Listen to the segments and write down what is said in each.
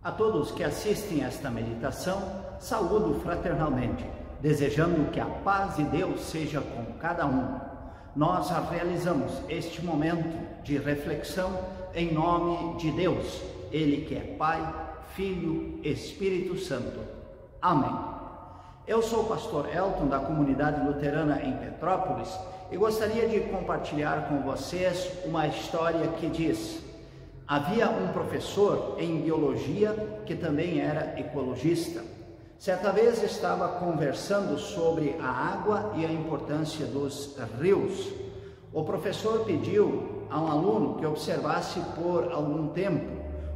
A todos que assistem a esta meditação, saúdo fraternalmente, desejando que a paz de Deus seja com cada um. Nós realizamos este momento de reflexão em nome de Deus, Ele que é Pai, Filho, Espírito Santo. Amém. Eu sou o pastor Elton, da comunidade luterana em Petrópolis, e gostaria de compartilhar com vocês uma história que diz: havia um professor em biologia que também era ecologista. Certa vez estava conversando sobre a água e a importância dos rios. O professor pediu a um aluno que observasse por algum tempo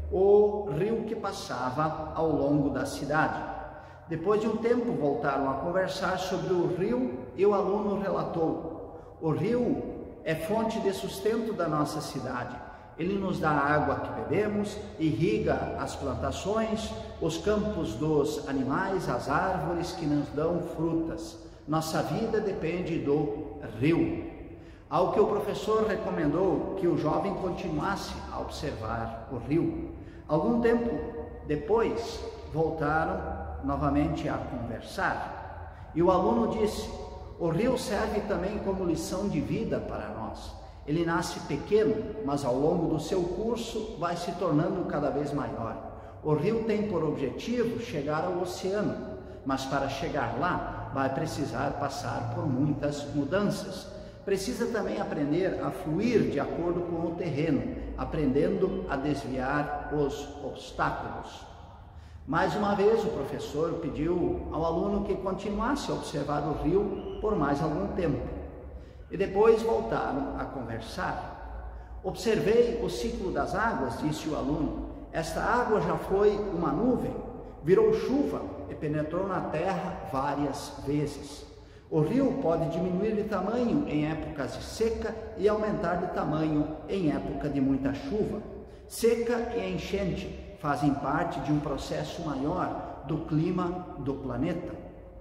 o rio que passava ao longo da cidade. Depois de um tempo voltaram a conversar sobre o rio e o aluno relatou: o rio é fonte de sustento da nossa cidade. Ele nos dá a água que bebemos, irriga as plantações, os campos dos animais, as árvores que nos dão frutas. Nossa vida depende do rio. Ao que o professor recomendou que o jovem continuasse a observar o rio. Algum tempo depois, voltaram novamente a conversar. E o aluno disse: o rio serve também como lição de vida para nós. Ele nasce pequeno, mas ao longo do seu curso vai se tornando cada vez maior. O rio tem por objetivo chegar ao oceano, mas para chegar lá vai precisar passar por muitas mudanças. Precisa também aprender a fluir de acordo com o terreno, aprendendo a desviar os obstáculos. Mais uma vez o professor pediu ao aluno que continuasse a observar o rio por mais algum tempo. E depois voltaram a conversar. Observei o ciclo das águas, disse o aluno. Esta água já foi uma nuvem, virou chuva e penetrou na terra várias vezes. O rio pode diminuir de tamanho em épocas de seca e aumentar de tamanho em época de muita chuva. Seca e enchente fazem parte de um processo maior do clima do planeta.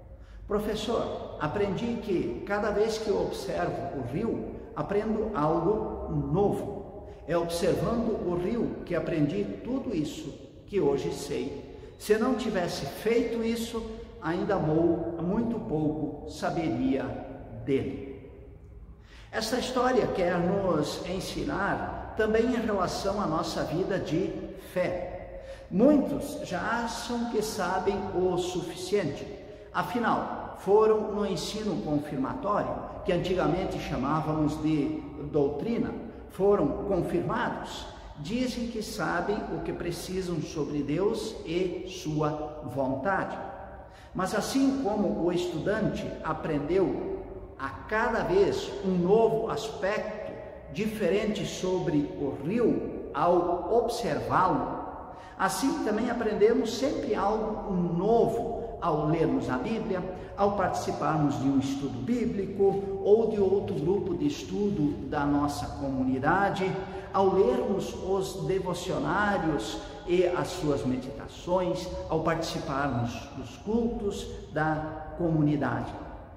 Professor, aprendi que cada vez que eu observo o rio, aprendo algo novo. É observando o rio que aprendi tudo isso que hoje sei. Se não tivesse feito isso, ainda muito pouco saberia dele. Esta história quer nos ensinar também em relação à nossa vida de fé. Muitos já acham que sabem o suficiente. Afinal, foram no ensino confirmatório, que antigamente chamávamos de doutrina, foram confirmados, dizem que sabem o que precisam sobre Deus e sua vontade. Mas assim como o estudante aprendeu a cada vez um novo aspecto diferente sobre o rio ao observá-lo, assim também aprendemos sempre algo novo ao lermos a Bíblia, ao participarmos de um estudo bíblico ou de outro grupo de estudo da nossa comunidade, ao lermos os devocionários e as suas meditações, ao participarmos dos cultos da comunidade.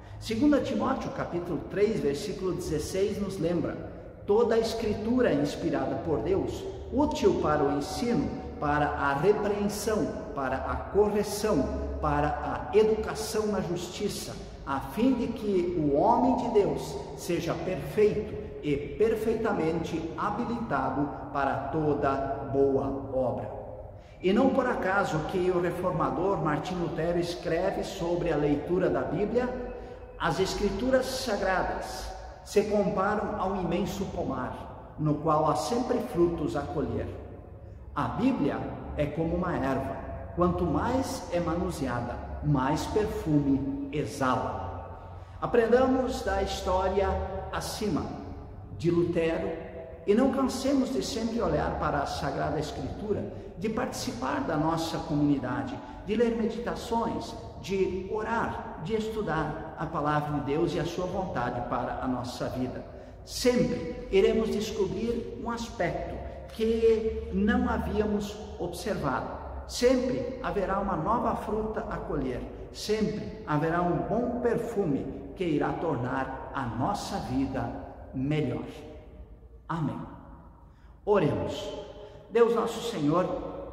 2 Timóteo capítulo 3, versículo 16 nos lembra: toda a escritura é inspirada por Deus, útil para o ensino, para a repreensão, para a correção, para a educação na justiça, a fim de que o homem de Deus seja perfeito e perfeitamente habilitado para toda boa obra. E não por acaso que o reformador Martim Lutero escreve sobre a leitura da Bíblia: as escrituras sagradas se comparam a um imenso pomar, no qual há sempre frutos a colher. A Bíblia é como uma erva, quanto mais é manuseada, mais perfume exala. Aprendamos da história acima de Lutero e não cansemos de sempre olhar para a Sagrada Escritura, de participar da nossa comunidade, de ler meditações, de orar, de estudar a Palavra de Deus e a sua vontade para a nossa vida. Sempre iremos descobrir um aspecto que não havíamos observado. Sempre haverá uma nova fruta a colher, sempre haverá um bom perfume que irá tornar a nossa vida melhor. Amém. Oremos. Deus nosso Senhor,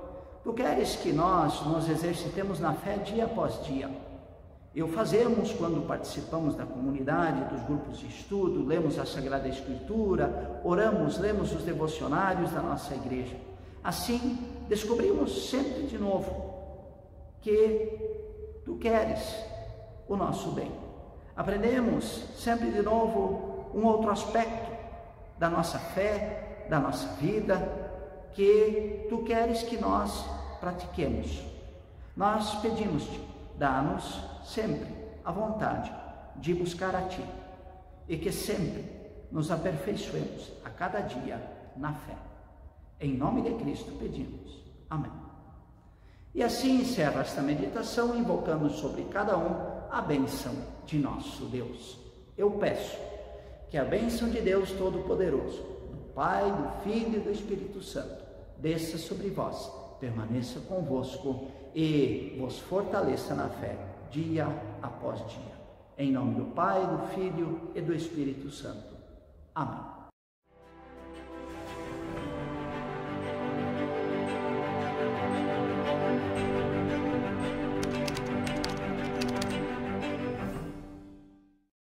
Tu queres que nós nos exercitemos na fé dia após dia. E o fazemos quando participamos da comunidade, dos grupos de estudo, lemos a Sagrada Escritura, oramos, lemos os devocionários da nossa igreja. Assim, descobrimos sempre de novo que Tu queres o nosso bem. Aprendemos sempre de novo um outro aspecto da nossa fé, da nossa vida, que Tu queres que nós pratiquemos. Nós pedimos-te, dá-nos sempre a vontade de buscar a Ti e que sempre nos aperfeiçoemos a cada dia na fé. Em nome de Cristo pedimos. Amém. E assim encerra esta meditação, invocando sobre cada um a bênção de nosso Deus. Eu peço que a bênção de Deus Todo-Poderoso, do Pai, do Filho e do Espírito Santo, desça sobre vós, permaneça convosco e vos fortaleça na fé, dia após dia. Em nome do Pai, do Filho e do Espírito Santo. Amém.